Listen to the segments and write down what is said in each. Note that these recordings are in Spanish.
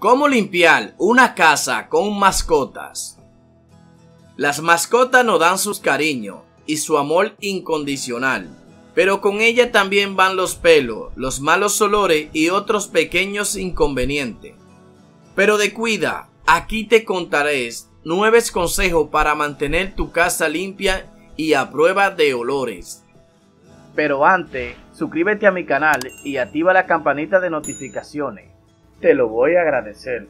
¿Cómo limpiar una casa con mascotas? Las mascotas nos dan sus cariños y su amor incondicional, pero con ella también van los pelos, los malos olores y otros pequeños inconvenientes. Pero descuida, aquí te contaré 9 consejos para mantener tu casa limpia y a prueba de olores. Pero antes, suscríbete a mi canal y activa la campanita de notificaciones. Te lo voy a agradecer.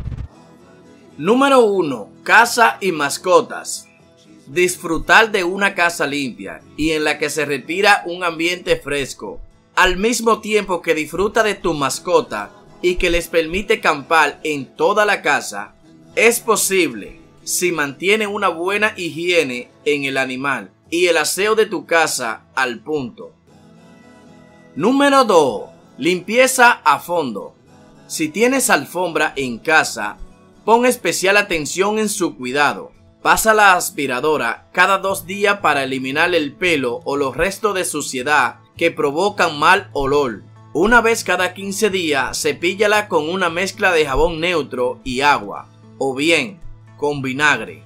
Número 1. Casa y mascotas. Disfrutar de una casa limpia y en la que se respira un ambiente fresco, al mismo tiempo que disfruta de tu mascota y que les permite campar en toda la casa, es posible si mantiene una buena higiene en el animal y el aseo de tu casa al punto. Número 2. Limpieza a fondo. Si tienes alfombra en casa, pon especial atención en su cuidado. Pasa la aspiradora cada 2 días para eliminar el pelo o los restos de suciedad que provocan mal olor. Una vez cada 15 días, cepíllala con una mezcla de jabón neutro y agua, o bien con vinagre.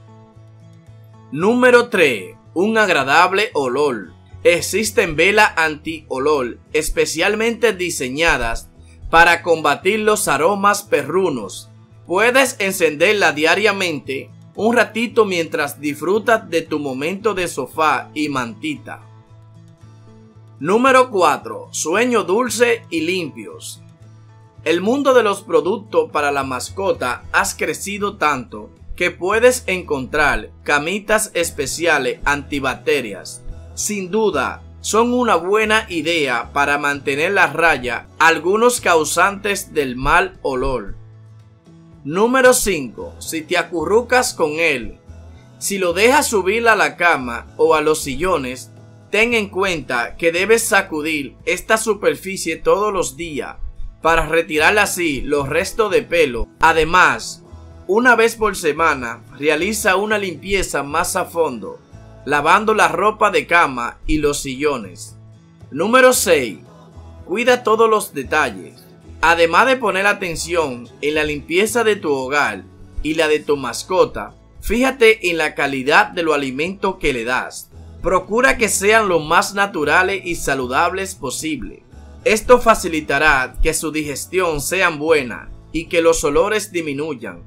Número 3. Un agradable olor. Existen velas anti-olor especialmente diseñadas para combatir los aromas perrunos. Puedes encenderla diariamente un ratito mientras disfrutas de tu momento de sofá y mantita. Número 4. Sueño dulce y limpios. El mundo de los productos para la mascota ha crecido tanto que puedes encontrar camitas especiales antibacterias. Sin duda, son una buena idea para mantener a raya algunos causantes del mal olor. Número 5. Si te acurrucas con él. Si lo dejas subir a la cama o a los sillones, ten en cuenta que debes sacudir esta superficie todos los días para retirar así los restos de pelo. Además, una vez por semana, realiza una limpieza más a fondo, lavando la ropa de cama y los sillones. Número 6. Cuida todos los detalles. Además de poner atención en la limpieza de tu hogar y la de tu mascota, fíjate en la calidad de los alimentos que le das. Procura que sean lo más naturales y saludables posible. Esto facilitará que su digestión sea buena y que los olores disminuyan.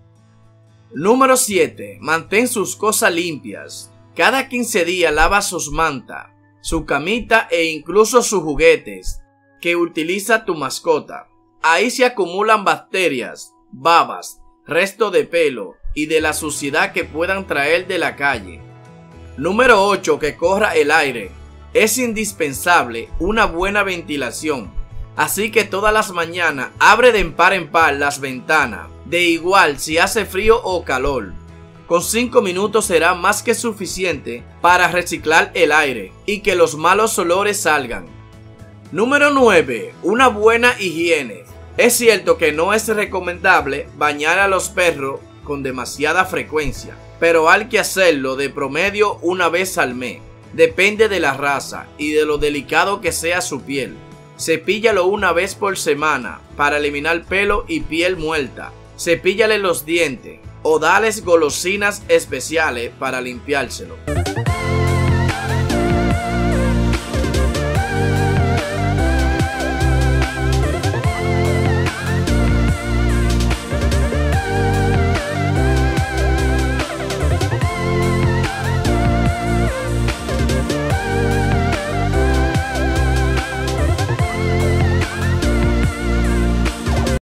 Número 7. Mantén sus cosas limpias. Cada 15 días lava sus mantas, su camita e incluso sus juguetes que utiliza tu mascota. Ahí se acumulan bacterias, babas, restos de pelo y de la suciedad que puedan traer de la calle. Número 8. Que corra el aire. Es indispensable una buena ventilación, así que todas las mañanas abre de par en par las ventanas, de igual si hace frío o calor. Con 5 minutos será más que suficiente para reciclar el aire y que los malos olores salgan. Número 9. Una buena higiene. Es cierto que no es recomendable bañar a los perros con demasiada frecuencia, pero hay que hacerlo de promedio una vez al mes. Depende de la raza y de lo delicado que sea su piel. Cepíllalo una vez por semana para eliminar pelo y piel muerta. Cepíllale los dientes o dales golosinas especiales para limpiárselo.